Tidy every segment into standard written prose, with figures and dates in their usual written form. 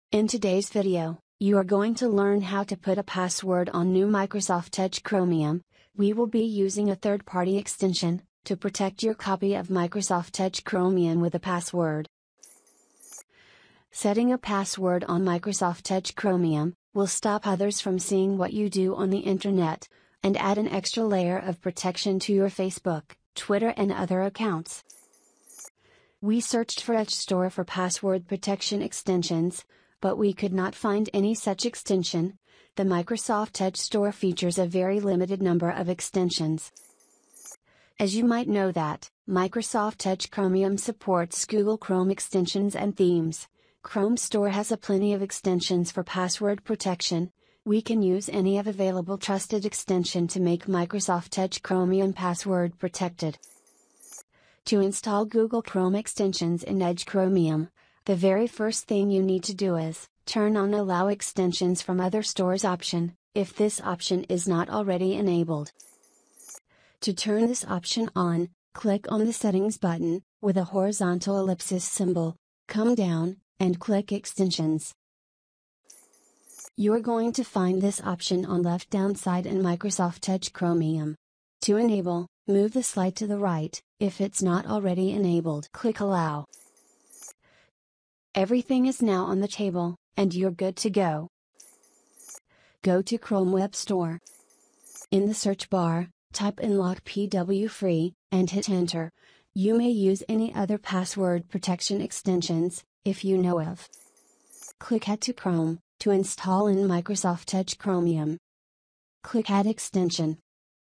In today's video, you are going to learn how to put a password on new Microsoft Edge Chromium. We will be using a third-party extension to protect your copy of Microsoft Edge Chromium with a password. Setting a password on Microsoft Edge Chromium will stop others from seeing what you do on the internet, and add an extra layer of protection to your Facebook, Twitter and other accounts. We searched for Edge Store for password protection extensions, but we could not find any such extension. The Microsoft Edge Store features a very limited number of extensions. As you might know that, Microsoft Edge Chromium supports Google Chrome extensions and themes. Chrome Store has a plenty of extensions for password protection. We can use any of available trusted extension to make Microsoft Edge Chromium password protected. To install Google Chrome extensions in Edge Chromium, the very first thing you need to do is turn on Allow Extensions from Other Stores option, if this option is not already enabled. To turn this option on, click on the Settings button, with a horizontal ellipsis symbol, come down, and click Extensions. You're going to find this option on left down side in Microsoft Edge Chromium. To enable, move the slide to the right. If it's not already enabled, click Allow. Everything is now on the table, and you're good to go. Go to Chrome Web Store. In the search bar, type in lock pw free, and hit enter. You may use any other password protection extensions, if you know of. Click Add to Chrome, to install in Microsoft Edge Chromium. Click Add Extension.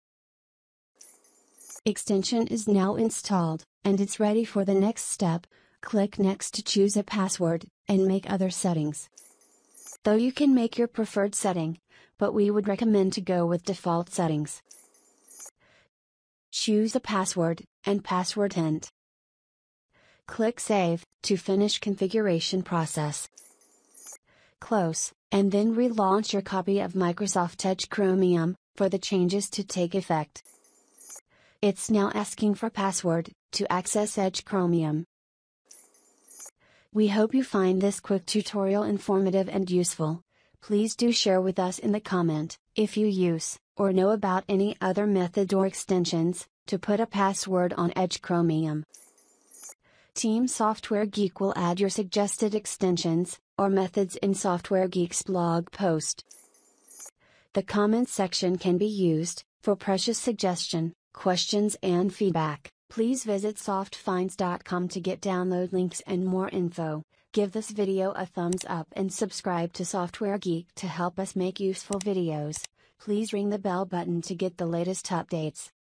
Extension is now installed, and it's ready for the next step. Click Next to choose a password, and make other settings. Though you can make your preferred setting, but we would recommend to go with default settings. Choose a password, and password hint. Click Save, to finish configuration process. Close, and then relaunch your copy of Microsoft Edge Chromium, for the changes to take effect. It's now asking for password, to access Edge Chromium. We hope you find this quick tutorial informative and useful. Please do share with us in the comment, if you use, or know about any other method or extensions, to put a password on Edge Chromium. Team Software Geek will add your suggested extensions, or methods in Software Geek's blog post. The comments section can be used, for precious suggestion, questions and feedback. Please visit softfinds.com to get download links and more info. Give this video a thumbs up and subscribe to Software Geek to help us make useful videos. Please ring the bell button to get the latest updates.